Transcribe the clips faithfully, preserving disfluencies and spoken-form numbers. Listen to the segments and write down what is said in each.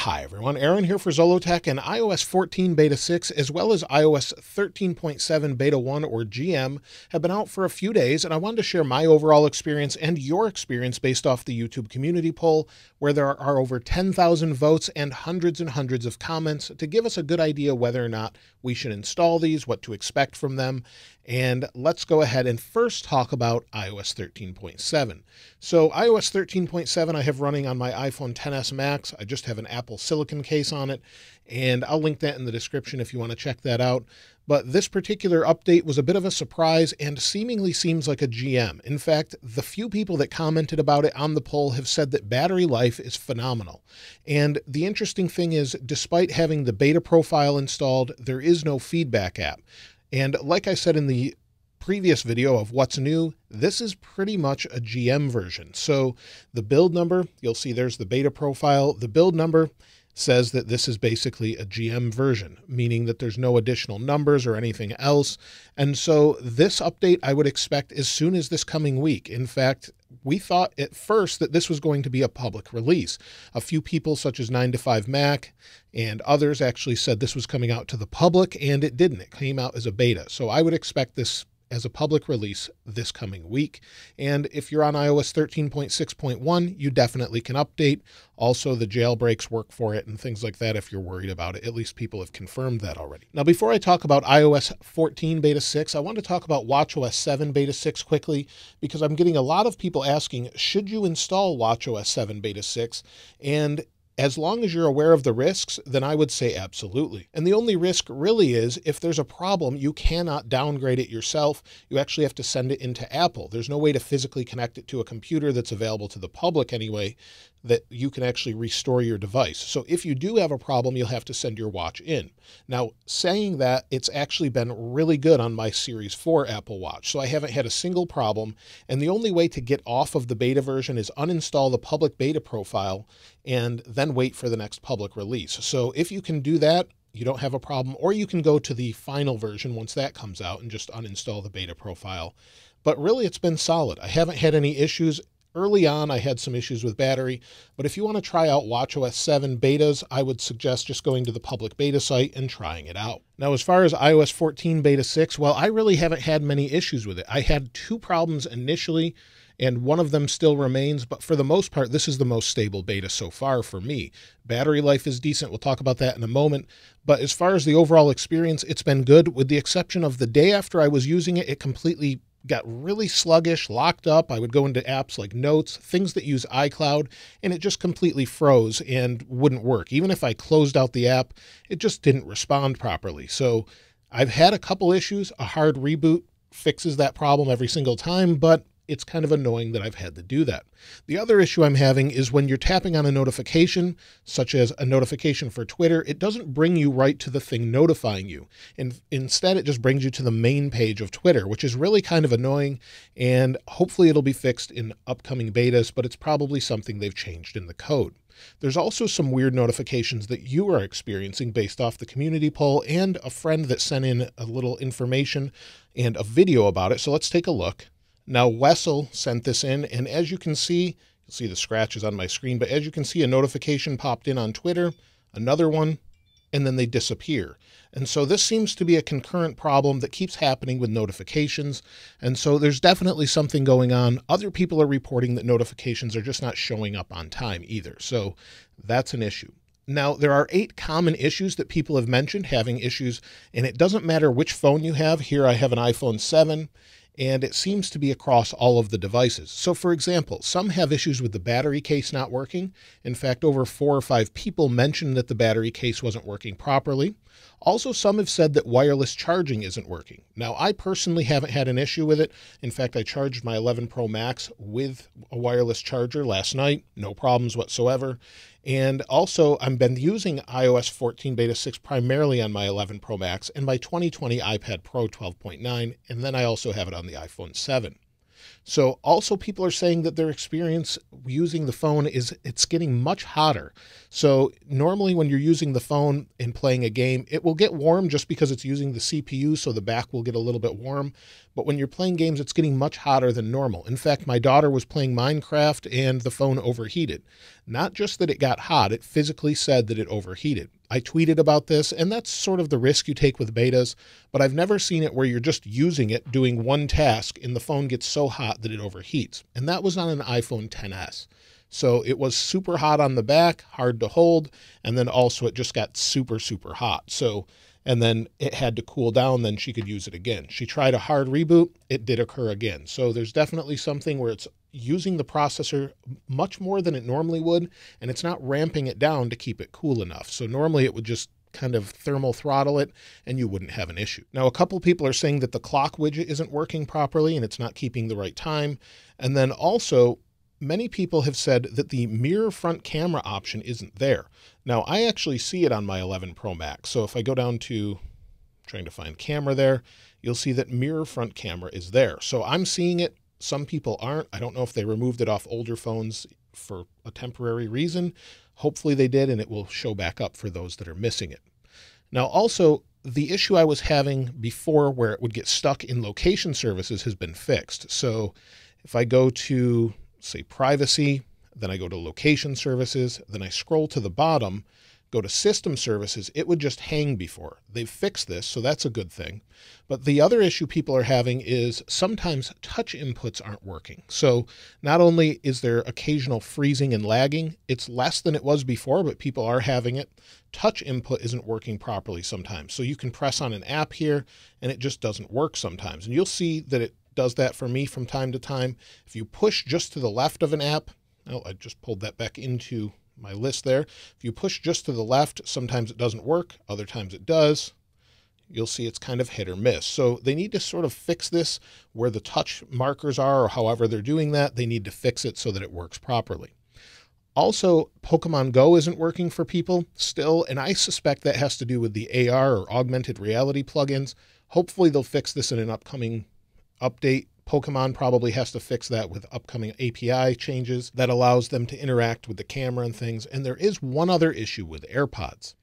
Hi everyone, Aaron here for Zollotech, and i O S fourteen Beta six as well as i O S thirteen point seven Beta one or G M have been out for a few days, and I wanted to share my overall experience and your experience based off the YouTube community poll, where there are over ten thousand votes and hundreds and hundreds of comments to give us a good idea whether or not we should install these, what to expect from them. And let's go ahead and first talk about i O S thirteen point seven. So i O S thirteen point seven I have running on my iPhone X S Max. I just have an Apple Silicon case on it, and I'll link that in the description if you want to check that out. But this particular update was a bit of a surprise and seemingly seems like a G M. In fact, the few people that commented about it on the poll have said that battery life is phenomenal. And the interesting thing is, despite having the beta profile installed, there is no feedback app. And like I said in the previous video of what's new, this is pretty much a G M version. So the build number, you'll see there's the beta profile. The build number says that this is basically a G M version, meaning that there's no additional numbers or anything else. And so this update I would expect as soon as this coming week. In fact, we thought at first that this was going to be a public release. A few people such as nine to five Mac and others actually said this was coming out to the public, and it didn't. It came out as a beta. So I would expect this as a public release this coming week. And if you're on i O S thirteen point six point one, you definitely can update. Also, the jailbreaks work for it and things like that if you're worried about it. At least people have confirmed that already. Now, before I talk about i O S fourteen Beta six, I want to talk about watchOS seven Beta six quickly, because I'm getting a lot of people asking, should you install watchOS seven Beta six? And as long as you're aware of the risks, then I would say absolutely. And the only risk really is if there's a problem, you cannot downgrade it yourself. You actually have to send it into Apple. There's no way to physically connect it to a computer that's available to the public anyway, that you can actually restore your device. So if you do have a problem, you'll have to send your watch in. Now, saying that, it's actually been really good on my Series four Apple Watch. So I haven't had a single problem. And the only way to get off of the beta version is uninstall the public beta profile and then wait for the next public release. So if you can do that, you don't have a problem, or you can go to the final version once that comes out and just uninstall the beta profile. But really, it's been solid. I haven't had any issues. Early on, I had some issues with battery, but if you want to try out watchOS seven betas, I would suggest just going to the public beta site and trying it out. Now, as far as i O S fourteen Beta six, well, I really haven't had many issues with it. I had two problems initially, and one of them still remains, but for the most part, this is the most stable beta so far for me. Battery life is decent. We'll talk about that in a moment. But as far as the overall experience, it's been good, with the exception of the day after I was using it, it completely got really sluggish, locked up. I would go into apps like Notes, things that use iCloud, and it just completely froze and wouldn't work. Even if I closed out the app, it just didn't respond properly. So I've had a couple issues. A hard reboot fixes that problem every single time, but it's kind of annoying that I've had to do that. The other issue I'm having is when you're tapping on a notification, such as a notification for Twitter, it doesn't bring you right to the thing notifying you. And instead, it just brings you to the main page of Twitter, which is really kind of annoying. And hopefully it'll be fixed in upcoming betas, but it's probably something they've changed in the code. There's also some weird notifications that you are experiencing based off the community poll and a friend that sent in a little information and a video about it. So let's take a look. Now, Wessel sent this in, and as you can see, you'll see the scratches on my screen, but as you can see, a notification popped in on Twitter, another one, and then they disappear. And so this seems to be a concurrent problem that keeps happening with notifications. And so there's definitely something going on. Other people are reporting that notifications are just not showing up on time either. So that's an issue. Now, there are eight common issues that people have mentioned having issues, and it doesn't matter which phone you have. Here I have an iPhone seven. And it seems to be across all of the devices. So for example, some have issues with the battery case not working. In fact, over four or five people mentioned that the battery case wasn't working properly. Also, some have said that wireless charging isn't working. Now, I personally haven't had an issue with it. In fact, I charged my eleven Pro Max with a wireless charger last night. No problems whatsoever. And also, I've been using i O S fourteen Beta six primarily on my eleven Pro Max and my twenty twenty iPad Pro twelve point nine, and then I also have it on the iPhone seven. So also people are saying that their experience using the phone is it's getting much hotter. So normally when you're using the phone and playing a game, it will get warm just because it's using the C P U, so the back will get a little bit warm. But when you're playing games, it's getting much hotter than normal. In fact, my daughter was playing Minecraft and the phone overheated. Not just that it got hot, it physically said that it overheated. I tweeted about this, and that's sort of the risk you take with betas, but I've never seen it where you're just using it, doing one task, and the phone gets so hot that it overheats. And that was on an iPhone X S. So it was super hot on the back, hard to hold, and then also it just got super, super hot. So, and then it had to cool down, then she could use it again. She tried a hard reboot, it did occur again. So there's definitely something where it's using the processor much more than it normally would, and it's not ramping it down to keep it cool enough. So normally it would just kind of thermal throttle it and you wouldn't have an issue. Now, a couple people are saying that the clock widget isn't working properly and it's not keeping the right time. And then also, many people have said that the mirror front camera option isn't there. Now, I actually see it on my eleven Pro Max. So if I go down to trying to find camera there, you'll see that mirror front camera is there. So I'm seeing it. Some people aren't. I don't know if they removed it off older phones for a temporary reason. Hopefully they did, and it will show back up for those that are missing it. Now, also, the issue I was having before where it would get stuck in location services has been fixed. So if I go to, say, privacy, then I go to location services, then I scroll to the bottom, go to system services, it would just hang before. They've fixed this, so that's a good thing. But the other issue people are having is sometimes touch inputs aren't working. So not only is there occasional freezing and lagging, it's less than it was before, but people are having it. Touch input isn't working properly sometimes. So you can press on an app here and it just doesn't work sometimes. And you'll see that it does that for me from time to time. If you push just to the left of an app, oh, I just pulled that back into my list there. If you push just to the left, sometimes it doesn't work. Other times it does. You'll see it's kind of hit or miss. So they need to sort of fix this where the touch markers are, or however they're doing that. They need to fix it so that it works properly. Also, Pokemon Go isn't working for people still, and I suspect that has to do with the A R or augmented reality plugins. Hopefully they'll fix this in an upcoming update. Pokemon probably has to fix that with upcoming A P I changes that allows them to interact with the camera and things. And there is one other issue with AirPods.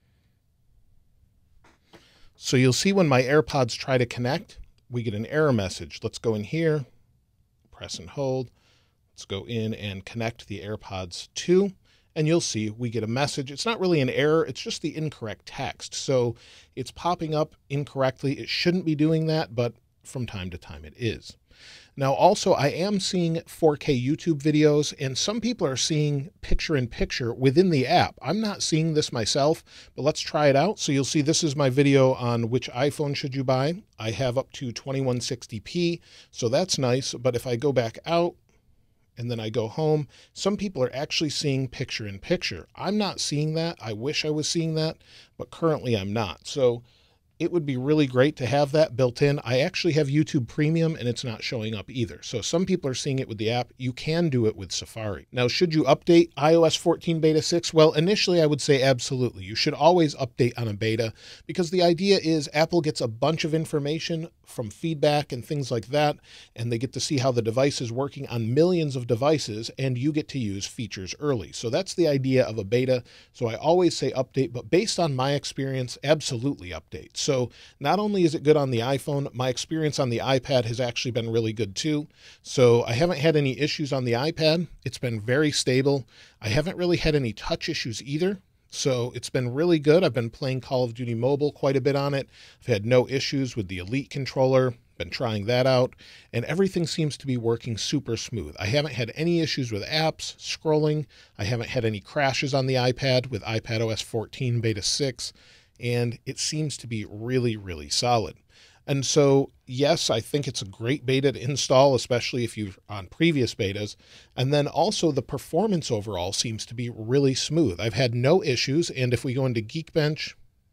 So you'll see when my AirPods try to connect, we get an error message. Let's go in here, press and hold. Let's go in and connect the AirPods to, and you'll see we get a message. It's not really an error, it's just the incorrect text. So it's popping up incorrectly. It shouldn't be doing that, but from time to time it is. Now, also, I am seeing four K YouTube videos, and some people are seeing picture-in-picture within the app. I'm not seeing this myself, but let's try it out. So you'll see this is my video on which iPhone should you buy. I have up to twenty-one sixty p, so that's nice. But if I go back out and then I go home, some people are actually seeing picture-in-picture. I'm not seeing that. I wish I was seeing that, but currently I'm not. So it would be really great to have that built in. I actually have YouTube Premium and it's not showing up either. So some people are seeing it with the app. You can do it with Safari. Now, should you update i O S fourteen beta six? Well, initially I would say absolutely. You should always update on a beta because the idea is Apple gets a bunch of information from feedback and things like that, and they get to see how the device is working on millions of devices, and you get to use features early. So that's the idea of a beta. So I always say update, but based on my experience, absolutely update. So not only is it good on the iPhone, my experience on the iPad has actually been really good too. So I haven't had any issues on the iPad. It's been very stable. I haven't really had any touch issues either. So it's been really good. I've been playing Call of Duty Mobile quite a bit on it. I've had no issues with the Elite controller. Been trying that out, and everything seems to be working super smooth. I haven't had any issues with apps, scrolling. I haven't had any crashes on the iPad with iPad O S fourteen beta six, and it seems to be really, really solid. And so, yes, I think it's a great beta to install, especially if you're on previous betas. And then also the performance overall seems to be really smooth. I've had no issues. And if we go into Geekbench,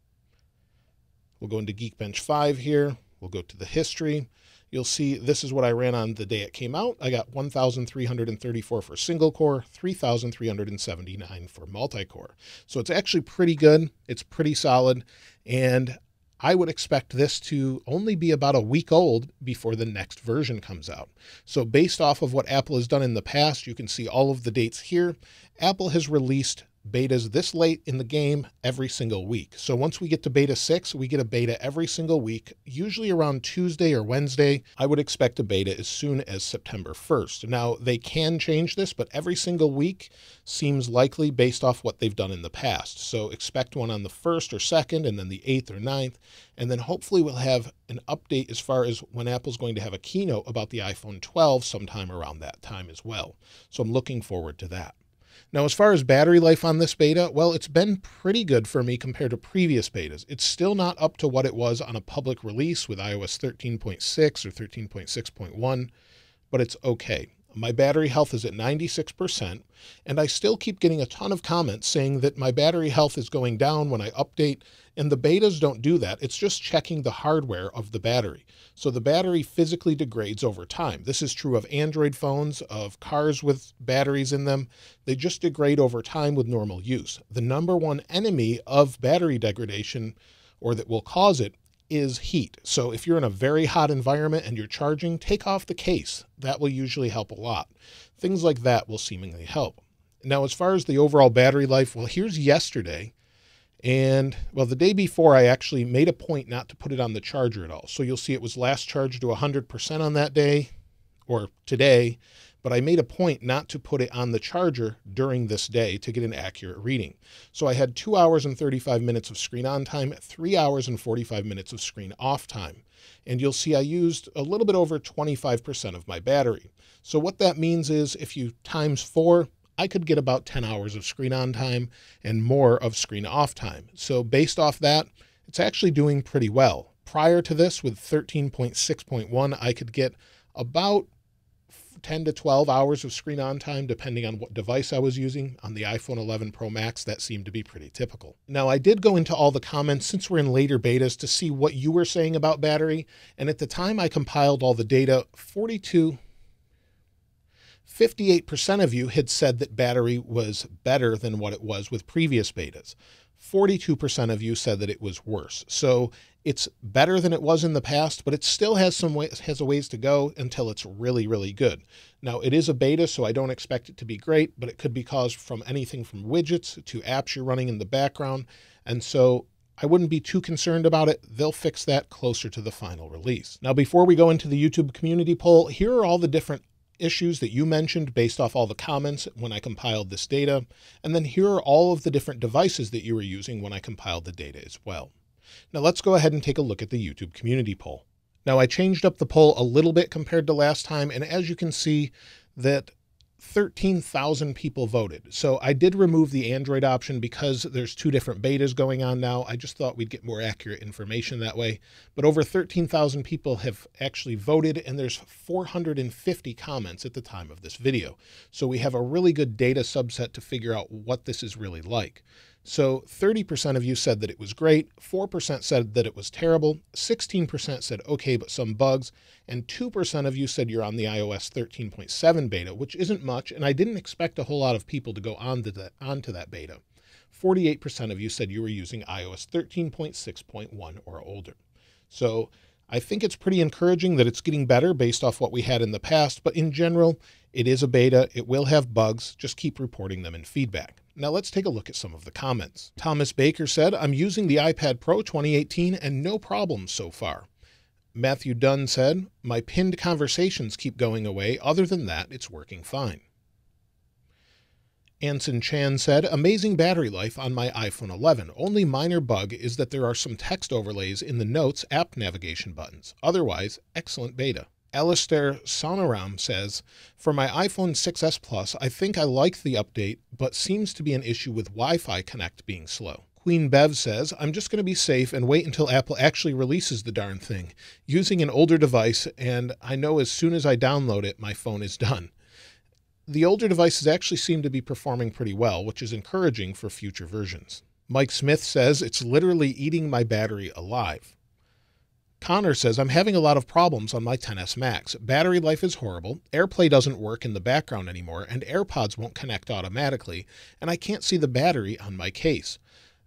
we'll go into Geekbench five here. We'll go to the history. You'll see this is what I ran on the day it came out. I got one thousand three hundred thirty-four for single core, three thousand three hundred seventy-nine for multi-core. So it's actually pretty good. It's pretty solid. And I would expect this to only be about a week old before the next version comes out. So based off of what Apple has done in the past, you can see all of the dates here. Apple has released betas this late in the game every single week. So once we get to beta six, we get a beta every single week, usually around Tuesday or Wednesday. I would expect a beta as soon as September first. Now, they can change this, but every single week seems likely based off what they've done in the past. So expect one on the first or second, and then the eighth or ninth. And then hopefully we'll have an update as far as when Apple's going to have a keynote about the iPhone twelve sometime around that time as well. So I'm looking forward to that. Now, as far as battery life on this beta, well, it's been pretty good for me compared to previous betas. It's still not up to what it was on a public release with i O S thirteen point six or thirteen point six point one, but it's okay. My battery health is at ninety-six percent, and I still keep getting a ton of comments saying that my battery health is going down when I update, and the betas don't do that. It's just checking the hardware of the battery. So the battery physically degrades over time. This is true of Android phones, of cars with batteries in them. They just degrade over time with normal use. The number one enemy of battery degradation, or that will cause it, is heat. So if you're in a very hot environment and you're charging, take off the case. That will usually help a lot. Things like that will seemingly help. Now, as far as the overall battery life, well, here's yesterday. And well, the day before, I actually made a point not to put it on the charger at all. So you'll see it was last charged to one hundred percent on that day or today, but I made a point not to put it on the charger during this day to get an accurate reading. So I had two hours and thirty-five minutes of screen on time, three hours and forty-five minutes of screen off time. And you'll see I used a little bit over twenty-five percent of my battery. So what that means is if you times four, I could get about ten hours of screen on time and more of screen off time. So based off that, it's actually doing pretty well. Prior to this, with thirteen point six point one, I could get about ten to twelve hours of screen on time, depending on what device I was using. On the iPhone eleven Pro Max, that seemed to be pretty typical. Now, I did go into all the comments since we're in later betas to see what you were saying about battery. And at the time I compiled all the data, forty-two, fifty-eight percent of you had said that battery was better than what it was with previous betas. forty-two percent of you said that it was worse. So it's better than it was in the past, but it still has some ways, has a ways to go until it's really, really good. Now, it is a beta, so I don't expect it to be great, but it could be caused from anything from widgets to apps you're running in the background. And so I wouldn't be too concerned about it. They'll fix that closer to the final release. Now, before we go into the YouTube community poll, here are all the different issues that you mentioned based off all the comments when I compiled this data. And then here are all of the different devices that you were using when I compiled the data as well. Now let's go ahead and take a look at the YouTube community poll. Now I changed up the poll a little bit compared to last time. And as you can see that thirteen thousand people voted. So I did remove the Android option because there's two different betas going on now. I just thought we'd get more accurate information that way. But over thirteen thousand people have actually voted, and there's four hundred fifty comments at the time of this video. So we have a really good data subset to figure out what this is really like. So thirty percent of you said that it was great, four percent said that it was terrible, sixteen percent said okay but some bugs, and two percent of you said you're on the i O S thirteen point seven beta, which isn't much, and I didn't expect a whole lot of people to go on to that, onto that beta. forty-eight percent of you said you were using i O S thirteen point six point one or older. So I think it's pretty encouraging that it's getting better based off what we had in the past, but in general, it is a beta. It will have bugs. Just keep reporting them in feedback. Now let's take a look at some of the comments. Thomas Baker said, I'm using the iPad Pro twenty eighteen and no problems so far. Matthew Dunn said, my pinned conversations keep going away. Other than that, it's working fine. Anson Chan said, amazing battery life on my iPhone eleven. Only minor bug is that there are some text overlays in the Notes app navigation buttons. Otherwise, excellent beta. Alistair Sonoram says, for my iPhone six S Plus, I think I like the update, but seems to be an issue with Wi-Fi Connect being slow. Queen Bev says, I'm just going to be safe and wait until Apple actually releases the darn thing. Using an older device, and I know as soon as I download it, my phone is done. The older devices actually seem to be performing pretty well, which is encouraging for future versions. Mike Smith says, it's literally eating my battery alive. Connor says, I'm having a lot of problems on my ten S Max. Battery life is horrible, AirPlay doesn't work in the background anymore, and AirPods won't connect automatically, and I can't see the battery on my case.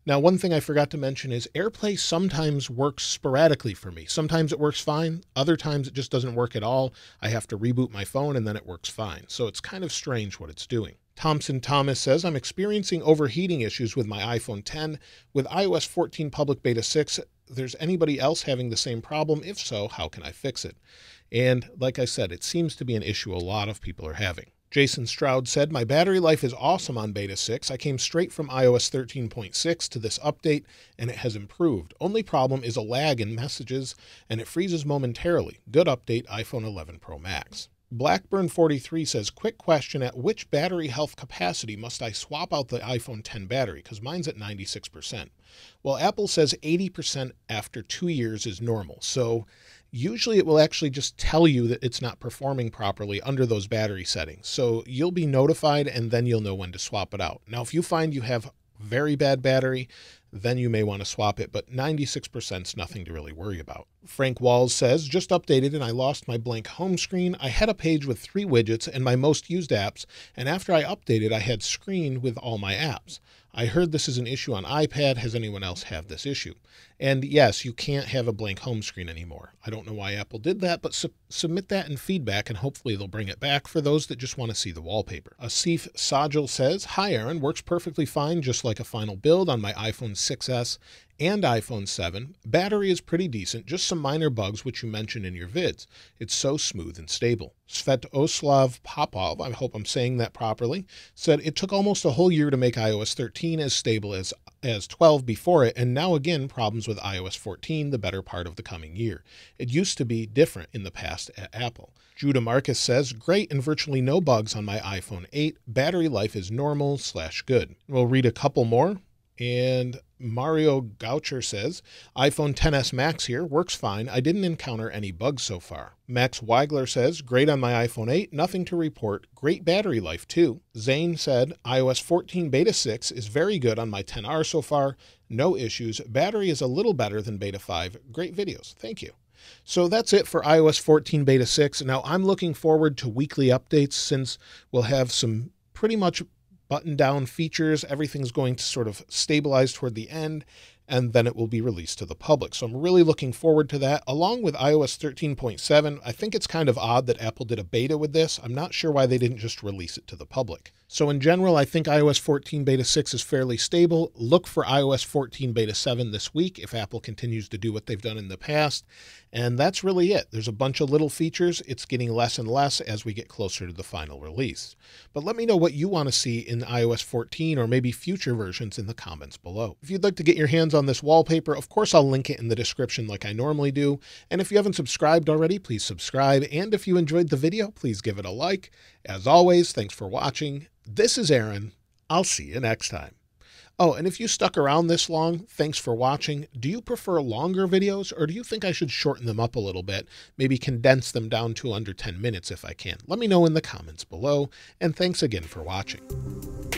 Now, one thing I forgot to mention is AirPlay sometimes works sporadically for me. Sometimes it works fine. Other times it just doesn't work at all. I have to reboot my phone and then it works fine. So it's kind of strange what it's doing. Thompson Thomas says, I'm experiencing overheating issues with my iPhone ten. With i O S fourteen Public Beta six, there's anybody else having the same problem? If so, how can I fix it? And like I said, it seems to be an issue a lot of people are having. Jason Stroud said, my battery life is awesome on Beta six. I came straight from i O S thirteen point six to this update, and it has improved. Only problem is a lag in messages, and it freezes momentarily. Good update, iPhone eleven Pro Max. Blackburn forty-three says, quick question, at which battery health capacity must I swap out the iPhone ten battery? Because mine's at ninety-six percent. Well, Apple says eighty percent after two years is normal. So usually it will actually just tell you that it's not performing properly under those battery settings. So you'll be notified and then you'll know when to swap it out. Now, if you find you have very bad battery, then you may want to swap it, but ninety-six percent is nothing to really worry about. Frank Walls says, just updated and I lost my blank home screen. I had a page with three widgets and my most used apps, and after I updated, I had screen with all my apps. I heard this is an issue on iPad. Has anyone else have this issue? And yes, you can't have a blank home screen anymore. I don't know why Apple did that, but su submit that in feedback and hopefully they'll bring it back for those that just want to see the wallpaper. Asif Sajal says, hi Aaron, works perfectly fine just like a final build on my iPhone six S and iPhone seven. Battery is pretty decent, just some minor bugs which you mentioned in your vids. It's so smooth and stable. Svetoslav Popov, I hope I'm saying that properly, said it took almost a whole year to make i O S thirteen as stable as as twelve before it, and now again problems with i O S fourteen the better part of the coming year. It used to be different in the past at Apple. Judah Marcus says, great and virtually no bugs on my iPhone eight. Battery life is normal slash good. We'll read a couple more. And Mario Goucher says, iPhone X S Max here, works fine. I didn't encounter any bugs so far. Max Weigler says, great on my iPhone eight, nothing to report. Great battery life too. Zane said, i O S fourteen Beta six is very good on my X R so far. No issues. Battery is a little better than Beta five. Great videos. Thank you. So that's it for i O S fourteen Beta six. Now I'm looking forward to weekly updates since we'll have some pretty much button down features. Everything's going to sort of stabilize toward the end, and then it will be released to the public. So I'm really looking forward to that. Along with i O S thirteen point seven, I think it's kind of odd that Apple did a beta with this. I'm not sure why they didn't just release it to the public. So in general, I think i O S fourteen Beta six is fairly stable. Look for i O S fourteen Beta seven this week if Apple continues to do what they've done in the past. And that's really it. There's a bunch of little features. It's getting less and less as we get closer to the final release. But let me know what you want to see in i O S fourteen or maybe future versions in the comments below. If you'd like to get your hands on this wallpaper, of course I'll link it in the description like I normally do. And if you haven't subscribed already, please subscribe. And if you enjoyed the video, please give it a like. As always, thanks for watching. This is Aaron. I'll see you next time. Oh, and if you stuck around this long, thanks for watching. Do you prefer longer videos, or do you think I should shorten them up a little bit? Maybe condense them down to under ten minutes if I can. Let me know in the comments below, and thanks again for watching.